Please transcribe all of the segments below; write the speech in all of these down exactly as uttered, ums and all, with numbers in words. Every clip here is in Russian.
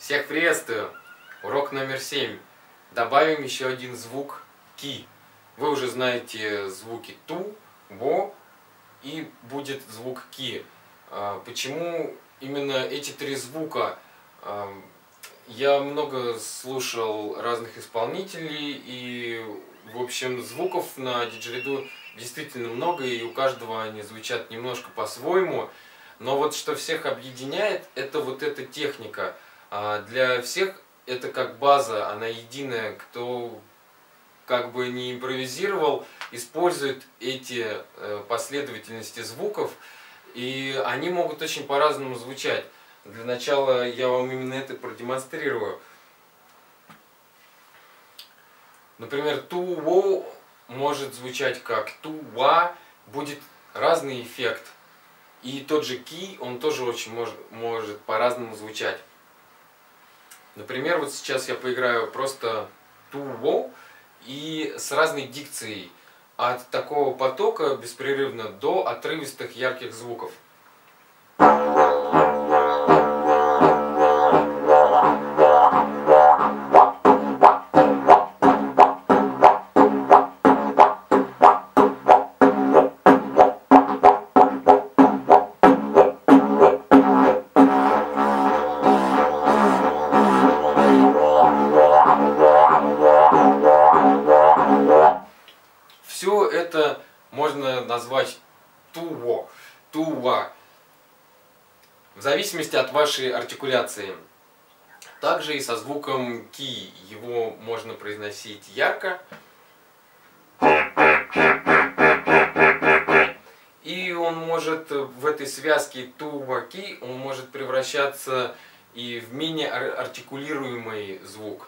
Всех приветствую! Урок номер семь. Добавим еще один звук ки. Вы уже знаете звуки ту, во и будет звук ки. Почему именно эти три звука? Я много слушал разных исполнителей, и в общем звуков на диджериду действительно много, и у каждого они звучат немножко по-своему. Но вот что всех объединяет, это вот эта техника. Для всех это как база, она единая. Кто как бы не импровизировал, использует эти последовательности звуков, и они могут очень по-разному звучать. Для начала я вам именно это продемонстрирую. Например, ту-во может звучать как ту-ва, будет разный эффект. И тот же ки, он тоже очень может, может по-разному звучать. Например, вот сейчас я поиграю просто ту-во и с разной дикцией. От такого потока беспрерывно до отрывистых ярких звуков. Все это можно назвать ту-во, ту-ва, в зависимости от вашей артикуляции. Также и со звуком ки. Его можно произносить ярко. И он может в этой связке ту-ва-ки, он может превращаться и в менее артикулируемый звук.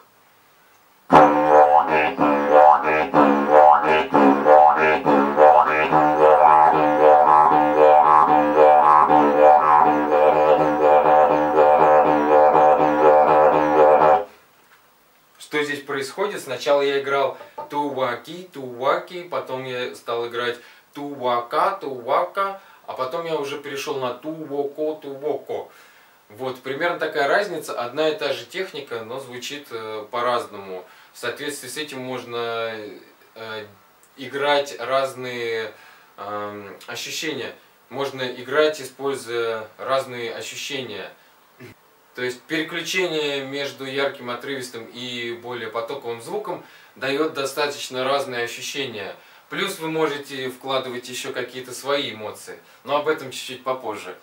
Что здесь происходит? Сначала я играл ту-ва-ки, ту-ва-ки, потом я стал играть ту-ва-ка, ту-ва-ка, а потом я уже перешел на ту-во-ко, ту-во-ко. Вот, примерно такая разница, одна и та же техника, но звучит э, по-разному. В соответствии с этим можно э, играть разные э, ощущения. Можно играть, используя разные ощущения. То есть переключение между ярким, отрывистым и более потоковым звуком дает достаточно разные ощущения. Плюс вы можете вкладывать еще какие-то свои эмоции, но об этом чуть-чуть попозже.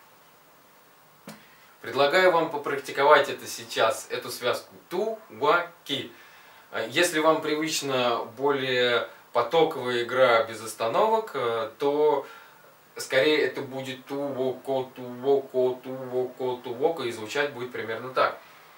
Предлагаю вам попрактиковать это сейчас, эту связку ту-ва-ки. Если вам привычна более потоковая игра без остановок, то скорее это будет ту-во-ко, ту-во-ко, ту-во-ко, ту-во-ко, и звучать будет примерно так.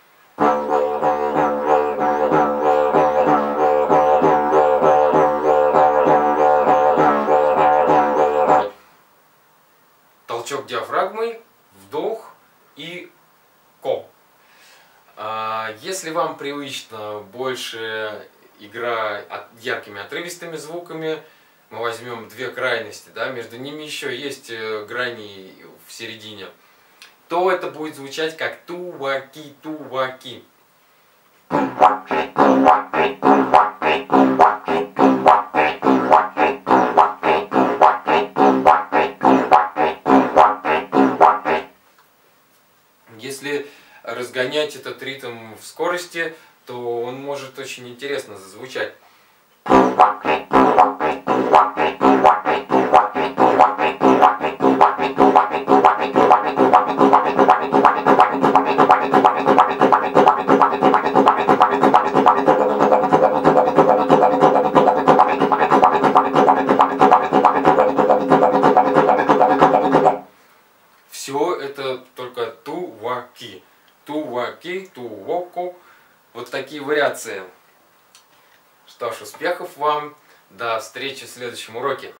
Толчок диафрагмой, вдох и ко. Если вам привычна больше игра яркими отрывистыми звуками, мы возьмем две крайности, да, между ними еще есть грани в середине, то это будет звучать как ту-ва-ки, ту-ва-ки. Если разгонять этот ритм в скорости, то он может очень интересно зазвучать. Все это только ту-ва-ки. Ту-ва-ки, ту-во-ко. Вот такие вариации. Что ж, успехов вам. До встречи в следующем уроке.